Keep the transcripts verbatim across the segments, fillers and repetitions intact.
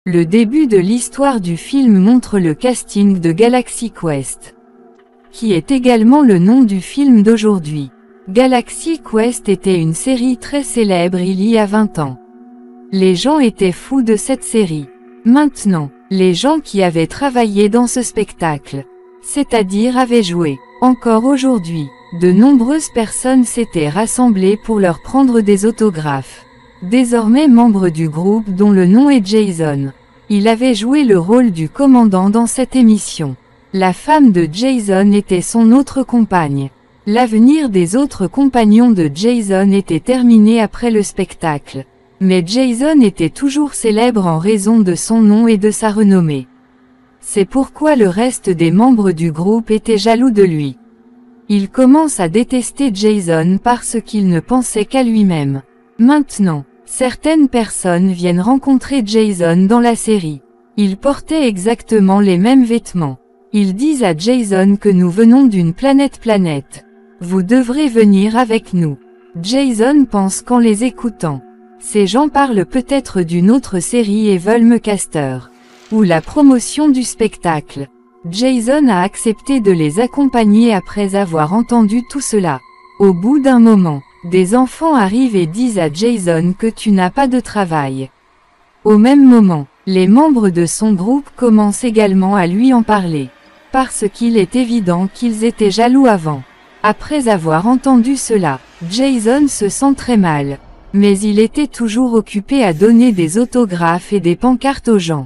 Le début de l'histoire du film montre le casting de Galaxy Quest, qui est également le nom du film d'aujourd'hui. Galaxy Quest était une série très célèbre il y a vingt ans. Les gens étaient fous de cette série. Maintenant, les gens qui avaient travaillé dans ce spectacle, c'est-à-dire avaient joué, encore aujourd'hui, de nombreuses personnes s'étaient rassemblées pour leur prendre des autographes. Désormais membre du groupe dont le nom est Jason. Il avait joué le rôle du commandant dans cette émission. La femme de Jason était son autre compagne. L'avenir des autres compagnons de Jason était terminé après le spectacle. Mais Jason était toujours célèbre en raison de son nom et de sa renommée. C'est pourquoi le reste des membres du groupe étaient jaloux de lui. Il commence à détester Jason parce qu'il ne pensait qu'à lui-même. Maintenant, certaines personnes viennent rencontrer Jason dans la série. Ils portaient exactement les mêmes vêtements. Ils disent à Jason que nous venons d'une planète planète. Vous devrez venir avec nous. Jason pense qu'en les écoutant, ces gens parlent peut-être d'une autre série et veulent me caster. Ou la promotion du spectacle. Jason a accepté de les accompagner après avoir entendu tout cela. Au bout d'un moment, des enfants arrivent et disent à Jason que tu n'as pas de travail. Au même moment, les membres de son groupe commencent également à lui en parler. Parce qu'il est évident qu'ils étaient jaloux avant. Après avoir entendu cela, Jason se sent très mal. Mais il était toujours occupé à donner des autographes et des pancartes aux gens.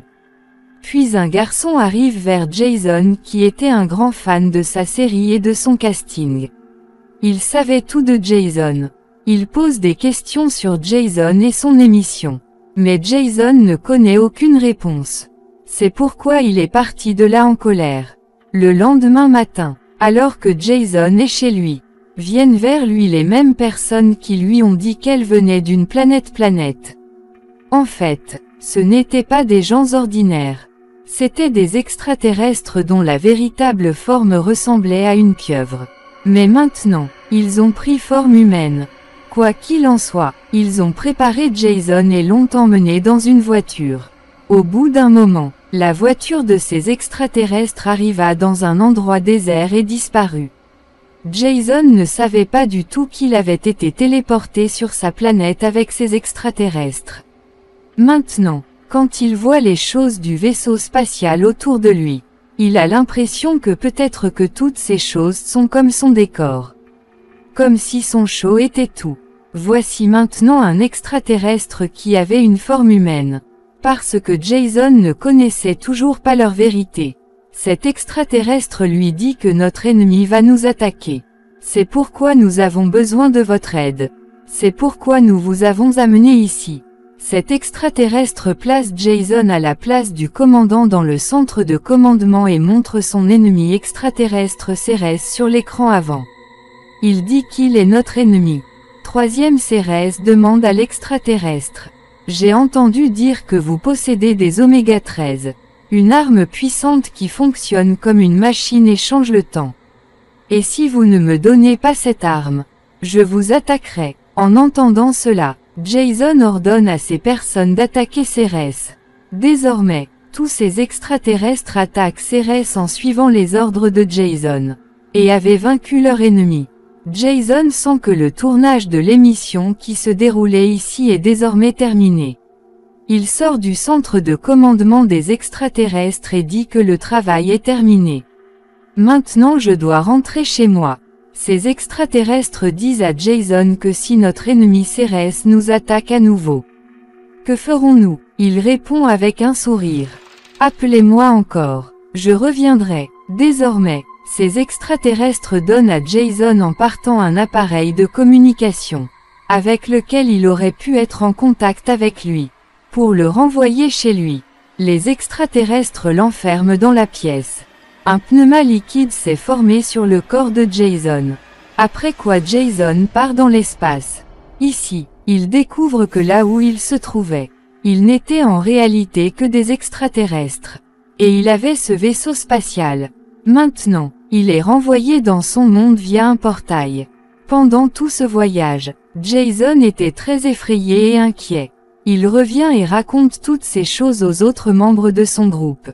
Puis un garçon arrive vers Jason qui était un grand fan de sa série et de son casting. Il savait tout de Jason. Il pose des questions sur Jason et son émission. Mais Jason ne connaît aucune réponse. C'est pourquoi il est parti de là en colère. Le lendemain matin, alors que Jason est chez lui, viennent vers lui les mêmes personnes qui lui ont dit qu'elles venaient d'une planète planète. En fait, ce n'étaient pas des gens ordinaires. C'étaient des extraterrestres dont la véritable forme ressemblait à une pieuvre. Mais maintenant, ils ont pris forme humaine. Quoi qu'il en soit, ils ont préparé Jason et l'ont emmené dans une voiture. Au bout d'un moment, la voiture de ces extraterrestres arriva dans un endroit désert et disparut. Jason ne savait pas du tout qu'il avait été téléporté sur sa planète avec ces extraterrestres. Maintenant, quand il voit les choses du vaisseau spatial autour de lui, il a l'impression que peut-être que toutes ces choses sont comme son décor. Comme si son show était tout. Voici maintenant un extraterrestre qui avait une forme humaine. Parce que Jason ne connaissait toujours pas leur vérité. Cet extraterrestre lui dit que notre ennemi va nous attaquer. C'est pourquoi nous avons besoin de votre aide. C'est pourquoi nous vous avons amené ici. Cet extraterrestre place Jason à la place du commandant dans le centre de commandement et montre son ennemi extraterrestre Cérès sur l'écran avant. Il dit qu'il est notre ennemi. Troisième Cérès demande à l'extraterrestre. J'ai entendu dire que vous possédez des oméga treize. Une arme puissante qui fonctionne comme une machine et change le temps. Et si vous ne me donnez pas cette arme, je vous attaquerai. En entendant cela, Jason ordonne à ces personnes d'attaquer Cérès. Désormais, tous ces extraterrestres attaquent Cérès en suivant les ordres de Jason. Et avaient vaincu leur ennemi. Jason sent que le tournage de l'émission qui se déroulait ici est désormais terminé. Il sort du centre de commandement des extraterrestres et dit que le travail est terminé. Maintenant je dois rentrer chez moi. Ces extraterrestres disent à Jason que si notre ennemi Cérès nous attaque à nouveau, que ferons-nous? Il répond avec un sourire. Appelez-moi encore. Je reviendrai. Désormais, ces extraterrestres donnent à Jason en partant un appareil de communication, avec lequel il aurait pu être en contact avec lui. Pour le renvoyer chez lui, les extraterrestres l'enferment dans la pièce. Un pneuma liquide s'est formé sur le corps de Jason. Après quoi Jason part dans l'espace. Ici, il découvre que là où il se trouvait, il n'était en réalité que des extraterrestres. Et il avait ce vaisseau spatial. Maintenant, il est renvoyé dans son monde via un portail. Pendant tout ce voyage, Jason était très effrayé et inquiet. Il revient et raconte toutes ces choses aux autres membres de son groupe.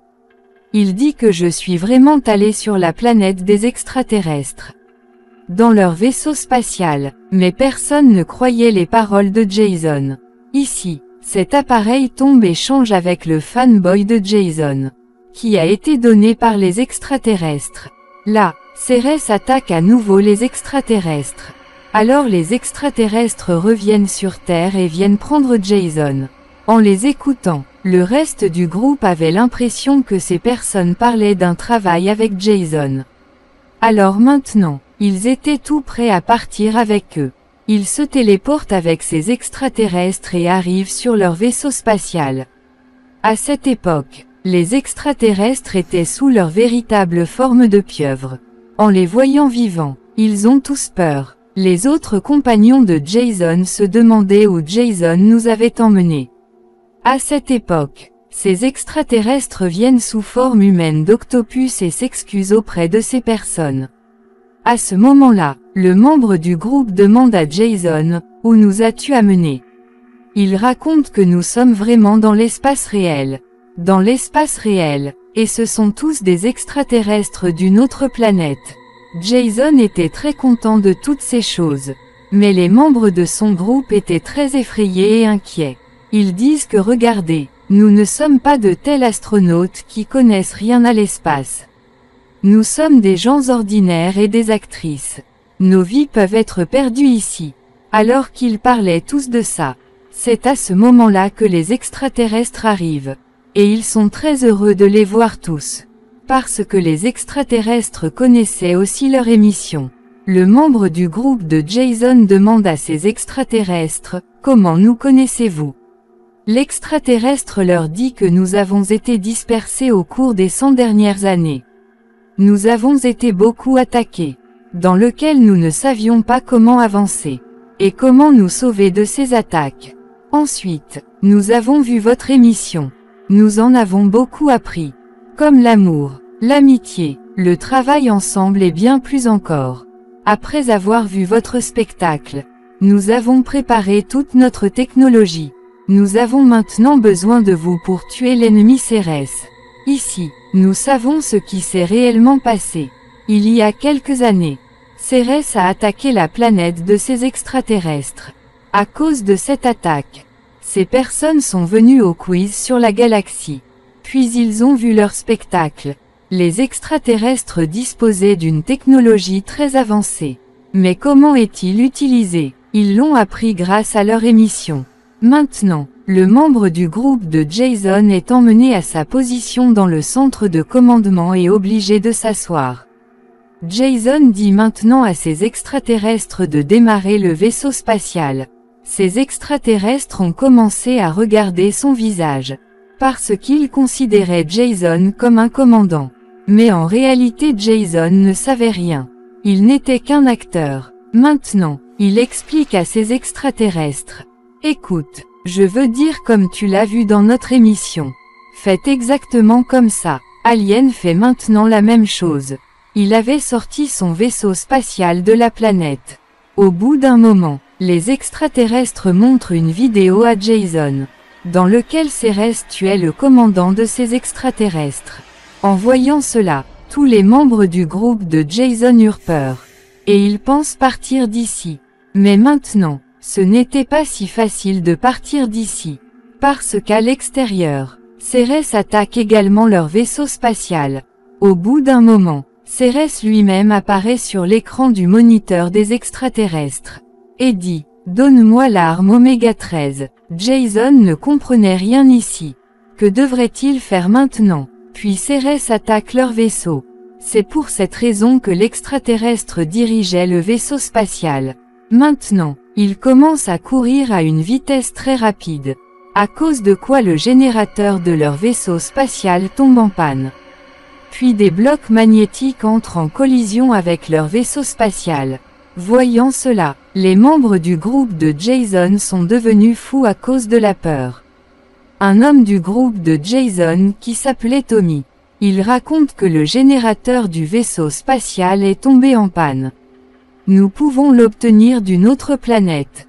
Il dit que je suis vraiment allé sur la planète des extraterrestres. Dans leur vaisseau spatial, mais personne ne croyait les paroles de Jason. Ici, cet appareil tombe et change avec le fanboy de Jason, qui a été donné par les extraterrestres. Là, Ceres attaque à nouveau les extraterrestres. Alors les extraterrestres reviennent sur Terre et viennent prendre Jason. En les écoutant, le reste du groupe avait l'impression que ces personnes parlaient d'un travail avec Jason. Alors maintenant, ils étaient tout prêts à partir avec eux. Ils se téléportent avec ces extraterrestres et arrivent sur leur vaisseau spatial. À cette époque, les extraterrestres étaient sous leur véritable forme de pieuvres. En les voyant vivants, ils ont tous peur. Les autres compagnons de Jason se demandaient où Jason nous avait emmenés. À cette époque, ces extraterrestres viennent sous forme humaine d'octopus et s'excusent auprès de ces personnes. À ce moment-là, le membre du groupe demande à Jason, « Où nous as-tu amenés ?» Il raconte que nous sommes vraiment dans l'espace réel. Dans l'espace réel, et ce sont tous des extraterrestres d'une autre planète. Jason était très content de toutes ces choses. Mais les membres de son groupe étaient très effrayés et inquiets. Ils disent que regardez, nous ne sommes pas de tels astronautes qui connaissent rien à l'espace. Nous sommes des gens ordinaires et des actrices. Nos vies peuvent être perdues ici. Alors qu'ils parlaient tous de ça. C'est à ce moment-là que les extraterrestres arrivent. Et ils sont très heureux de les voir tous. Parce que les extraterrestres connaissaient aussi leur émission. Le membre du groupe de Jason demande à ces extraterrestres, « Comment nous connaissez-vous » L'extraterrestre leur dit que nous avons été dispersés au cours des cent dernières années. Nous avons été beaucoup attaqués, dans lequel nous ne savions pas comment avancer, et comment nous sauver de ces attaques. Ensuite, nous avons vu votre émission. Nous en avons beaucoup appris, comme l'amour, l'amitié, le travail ensemble et bien plus encore. Après avoir vu votre spectacle, nous avons préparé toute notre technologie. Nous avons maintenant besoin de vous pour tuer l'ennemi Ceres. Ici, nous savons ce qui s'est réellement passé. Il y a quelques années, Ceres a attaqué la planète de ces extraterrestres. À cause de cette attaque, ces personnes sont venues au quiz sur la galaxie. Puis ils ont vu leur spectacle. Les extraterrestres disposaient d'une technologie très avancée. Mais comment est-il utilisé? Ils l'ont appris grâce à leur émission. Maintenant, le membre du groupe de Jason est emmené à sa position dans le centre de commandement et obligé de s'asseoir. Jason dit maintenant à ces extraterrestres de démarrer le vaisseau spatial. Ces extraterrestres ont commencé à regarder son visage, parce qu'ils considéraient Jason comme un commandant. Mais en réalité Jason ne savait rien. Il n'était qu'un acteur. Maintenant, il explique à ces extraterrestres. Écoute, je veux dire comme tu l'as vu dans notre émission. Faites exactement comme ça. Alien fait maintenant la même chose. Il avait sorti son vaisseau spatial de la planète. Au bout d'un moment, les extraterrestres montrent une vidéo à Jason, dans lequel Ceres tuait le commandant de ces extraterrestres. En voyant cela, tous les membres du groupe de Jason eurent peur. Et ils pensent partir d'ici. Mais maintenant, ce n'était pas si facile de partir d'ici. Parce qu'à l'extérieur, Ceres attaque également leur vaisseau spatial. Au bout d'un moment, Ceres lui-même apparaît sur l'écran du moniteur des extraterrestres. Et dit, « Donne-moi l'arme Oméga treize. » Jason ne comprenait rien ici. Que devrait-il faire maintenant? Puis Ceres attaque leur vaisseau. C'est pour cette raison que l'extraterrestre dirigeait le vaisseau spatial. Maintenant, il commence à courir à une vitesse très rapide. À cause de quoi le générateur de leur vaisseau spatial tombe en panne. Puis des blocs magnétiques entrent en collision avec leur vaisseau spatial. Voyant cela, les membres du groupe de Jason sont devenus fous à cause de la peur. Un homme du groupe de Jason qui s'appelait Tommy. Il raconte que le générateur du vaisseau spatial est tombé en panne. Nous pouvons l'obtenir d'une autre planète.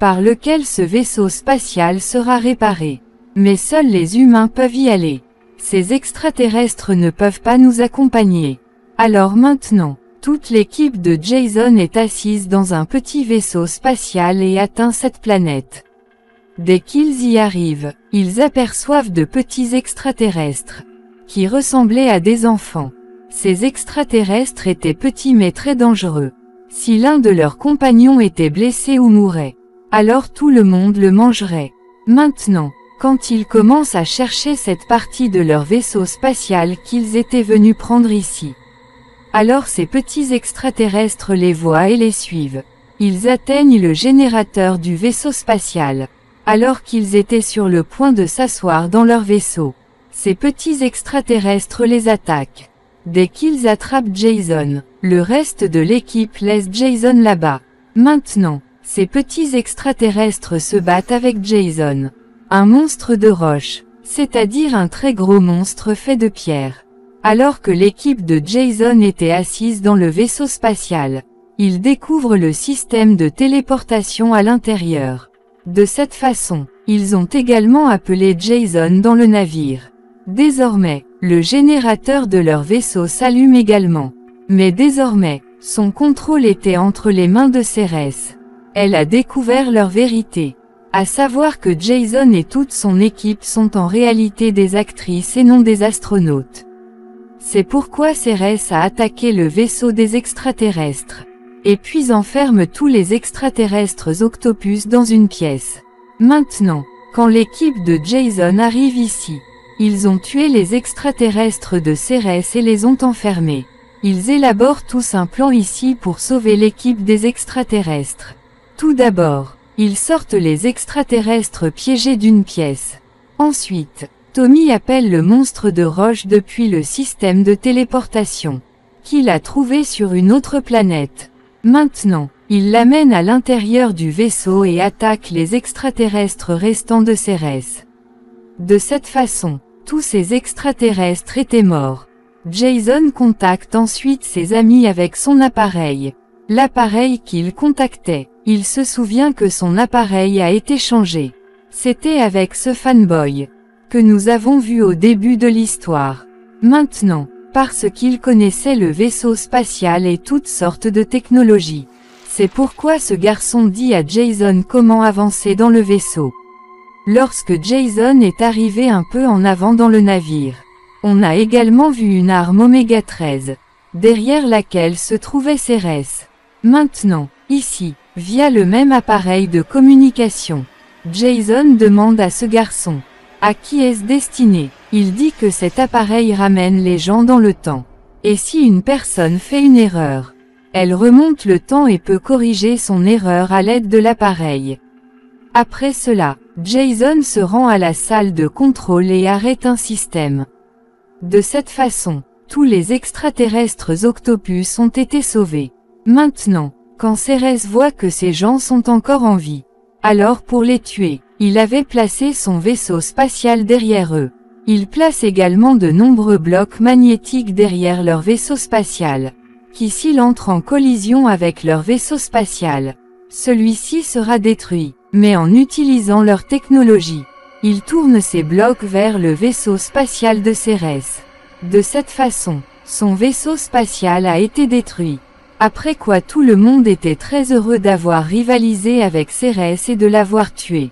par lequel ce vaisseau spatial sera réparé. Mais seuls les humains peuvent y aller. Ces extraterrestres ne peuvent pas nous accompagner. Alors maintenant, toute l'équipe de Jason est assise dans un petit vaisseau spatial et atteint cette planète. Dès qu'ils y arrivent, ils aperçoivent de petits extraterrestres, qui ressemblaient à des enfants. Ces extraterrestres étaient petits mais très dangereux. Si l'un de leurs compagnons était blessé ou mourait, alors tout le monde le mangerait. Maintenant, quand ils commencent à chercher cette partie de leur vaisseau spatial qu'ils étaient venus prendre ici, alors ces petits extraterrestres les voient et les suivent. Ils atteignent le générateur du vaisseau spatial. Alors qu'ils étaient sur le point de s'asseoir dans leur vaisseau, ces petits extraterrestres les attaquent. Dès qu'ils attrapent Jason, le reste de l'équipe laisse Jason là-bas. Maintenant, ces petits extraterrestres se battent avec Jason, un monstre de roche, c'est-à-dire un très gros monstre fait de pierre. Alors que l'équipe de Jason était assise dans le vaisseau spatial, ils découvrent le système de téléportation à l'intérieur. De cette façon, ils ont également appelé Jason dans le navire. Désormais, le générateur de leur vaisseau s'allume également. Mais désormais, son contrôle était entre les mains de Cérès. Elle a découvert leur vérité. À savoir que Jason et toute son équipe sont en réalité des actrices et non des astronautes. C'est pourquoi Cérès a attaqué le vaisseau des extraterrestres. Et puis enferme tous les extraterrestres octopus dans une pièce. Maintenant, quand l'équipe de Jason arrive ici, ils ont tué les extraterrestres de Cérès et les ont enfermés. Ils élaborent tous un plan ici pour sauver l'équipe des extraterrestres. Tout d'abord, ils sortent les extraterrestres piégés d'une pièce. Ensuite, Tommy appelle le monstre de roche depuis le système de téléportation, qu'il a trouvé sur une autre planète. Maintenant, il l'amène à l'intérieur du vaisseau et attaque les extraterrestres restants de Cérès. De cette façon, tous ces extraterrestres étaient morts. Jason contacte ensuite ses amis avec son appareil. L'appareil qu'il contactait, il se souvient que son appareil a été changé. C'était avec ce fanboy que nous avons vu au début de l'histoire. Maintenant, parce qu'il connaissait le vaisseau spatial et toutes sortes de technologies. C'est pourquoi ce garçon dit à Jason comment avancer dans le vaisseau. Lorsque Jason est arrivé un peu en avant dans le navire, on a également vu une arme Oméga treize, derrière laquelle se trouvait Cérès. Maintenant, ici, via le même appareil de communication, Jason demande à ce garçon, à qui est-ce destiné? Il dit que cet appareil ramène les gens dans le temps. Et si une personne fait une erreur, elle remonte le temps et peut corriger son erreur à l'aide de l'appareil. Après cela, Jason se rend à la salle de contrôle et arrête un système. De cette façon, tous les extraterrestres octopus ont été sauvés. Maintenant, quand Cérès voit que ces gens sont encore en vie, alors pour les tuer, il avait placé son vaisseau spatial derrière eux. Il place également de nombreux blocs magnétiques derrière leur vaisseau spatial, qui s'il entre en collision avec leur vaisseau spatial, celui-ci sera détruit, mais en utilisant leur technologie. Il tourne ces blocs vers le vaisseau spatial de Cérès. De cette façon, son vaisseau spatial a été détruit. Après quoi tout le monde était très heureux d'avoir rivalisé avec Cérès et de l'avoir tué.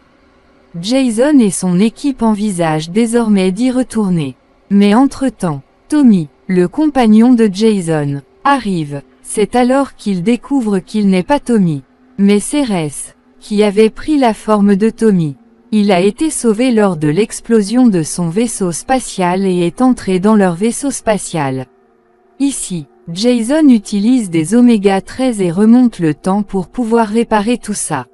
Jason et son équipe envisagent désormais d'y retourner. Mais entre-temps, Tommy, le compagnon de Jason, arrive. C'est alors qu'il découvre qu'il n'est pas Tommy, mais Cérès, qui avait pris la forme de Tommy. Il a été sauvé lors de l'explosion de son vaisseau spatial et est entré dans leur vaisseau spatial. Ici, Jason utilise des Oméga treize et remonte le temps pour pouvoir réparer tout ça.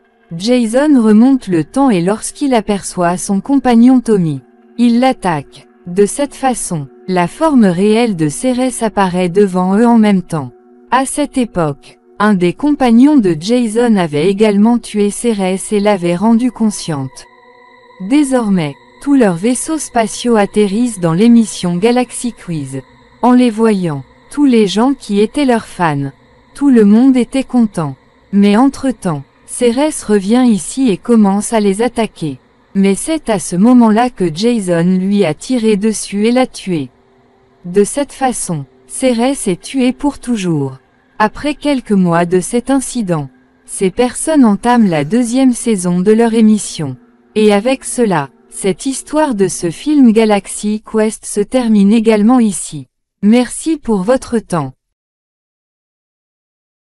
Jason remonte le temps et lorsqu'il aperçoit son compagnon Tommy, il l'attaque. De cette façon, la forme réelle de Cérès apparaît devant eux en même temps. À cette époque, un des compagnons de Jason avait également tué Cérès et l'avait rendue consciente. Désormais, tous leurs vaisseaux spatiaux atterrissent dans l'émission Galaxy Quiz. En les voyant, tous les gens qui étaient leurs fans, tout le monde était content. Mais entre-temps, Ceres revient ici et commence à les attaquer. Mais c'est à ce moment-là que Jason lui a tiré dessus et l'a tué. De cette façon, Ceres est tué pour toujours. Après quelques mois de cet incident, ces personnes entament la deuxième saison de leur émission. Et avec cela, cette histoire de ce film Galaxy Quest se termine également ici. Merci pour votre temps.